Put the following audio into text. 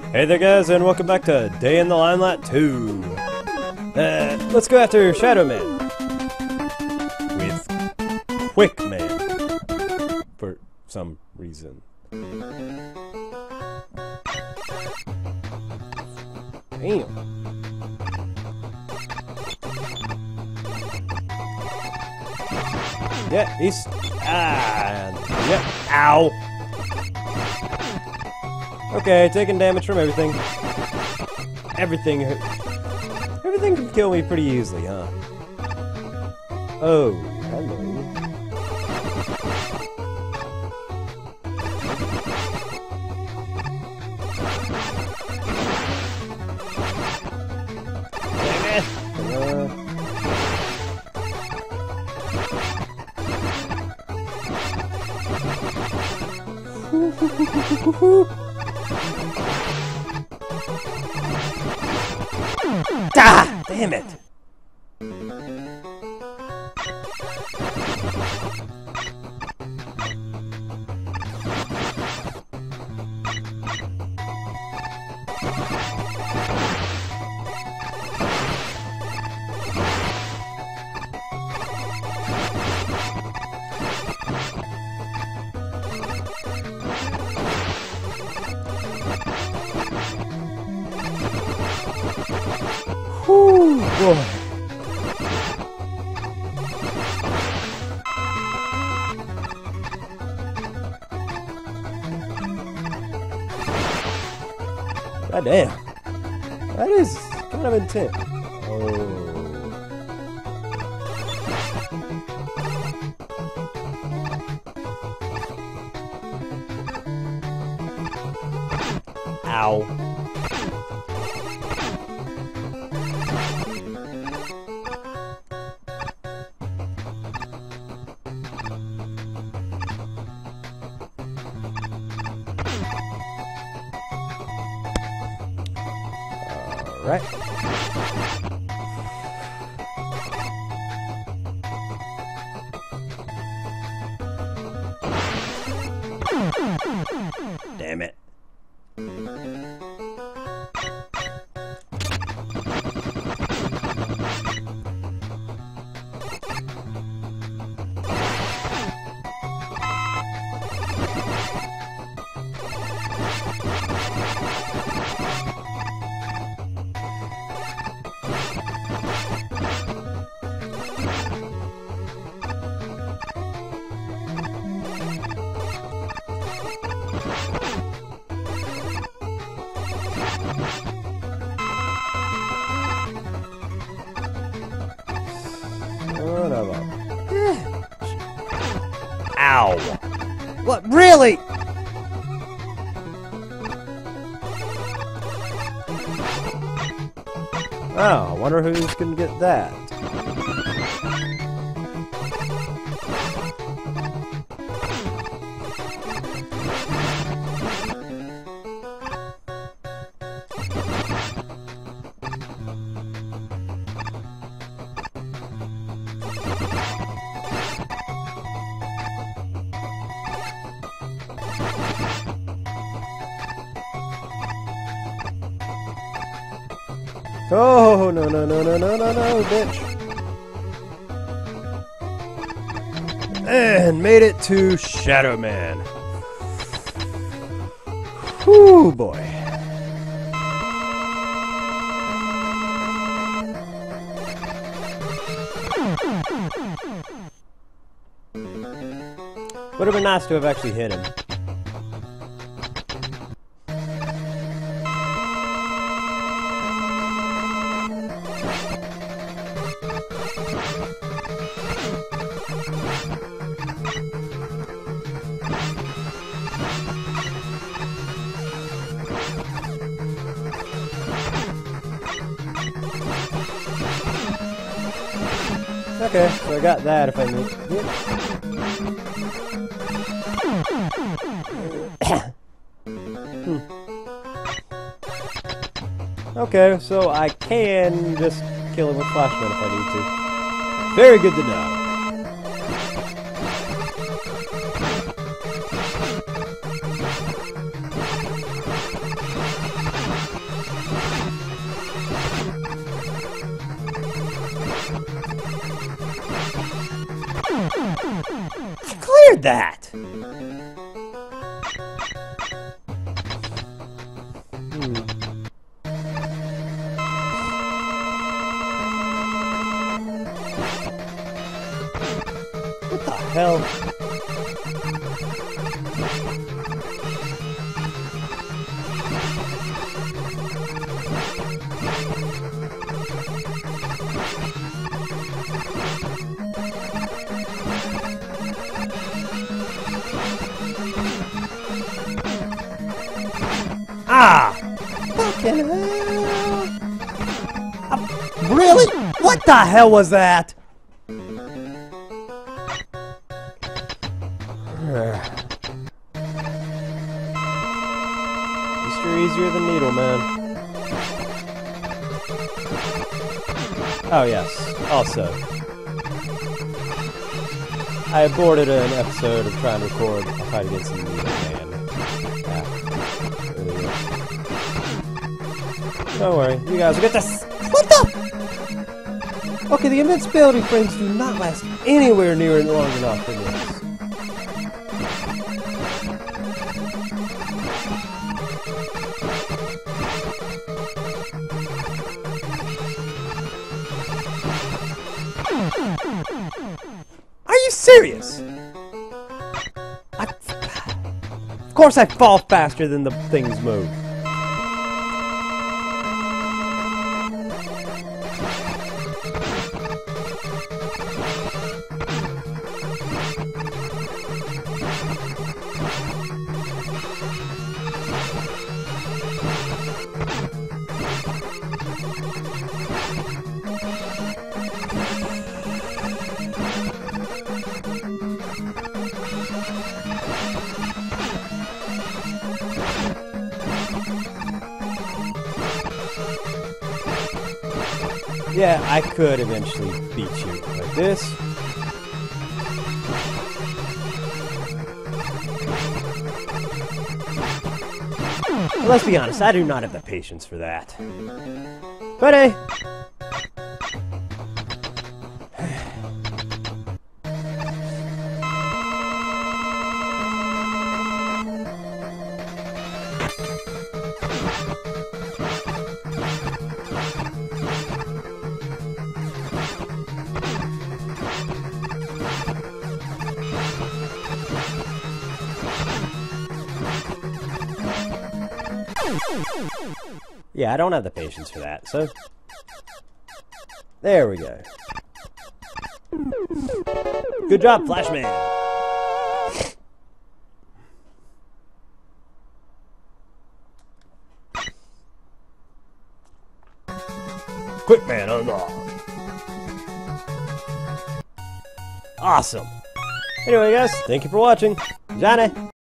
Hey there guys, and welcome back to Day in the Limelight 2. Let's go after Shadow Man. With Quick Man. For some reason. Damn. Yeah, he's... yeah, ow. Okay, taking damage from everything. Everything can kill me pretty easily, huh? Oh, hello. Ah! Damn it! Whew, boy. God damn. That is kind of intense. Oh. Ow. Right. Damn it. Ow! What? Really? Oh, I wonder who's gonna get that. Oh, no, no, no, no, no, no, no, bitch. And made it to Shadow Man. Whew, boy. Would have been nice to have actually hit him. Okay, so I got that if I need Okay, so I can just kill him with Flashman if I need to. Very good to know. heard that! What the hell? Ah! Fucking hell! Really? What the hell was that? Easter easier than needle, man. Oh yes. Also, I aborted an episode of trying to record a fight against the needle man. Don't worry, you guys will get this. What the? Okay, the invincibility frames do not last anywhere near long enough for this. Are you serious? Of course I fall faster than the things move. Yeah, I could eventually beat you like this. But let's be honest, I do not have the patience for that. But hey. Yeah, I don't have the patience for that, so... There we go. Good job, Flashman! Quick man unlocked! Awesome! Anyway guys, thank you for watching. Johnny!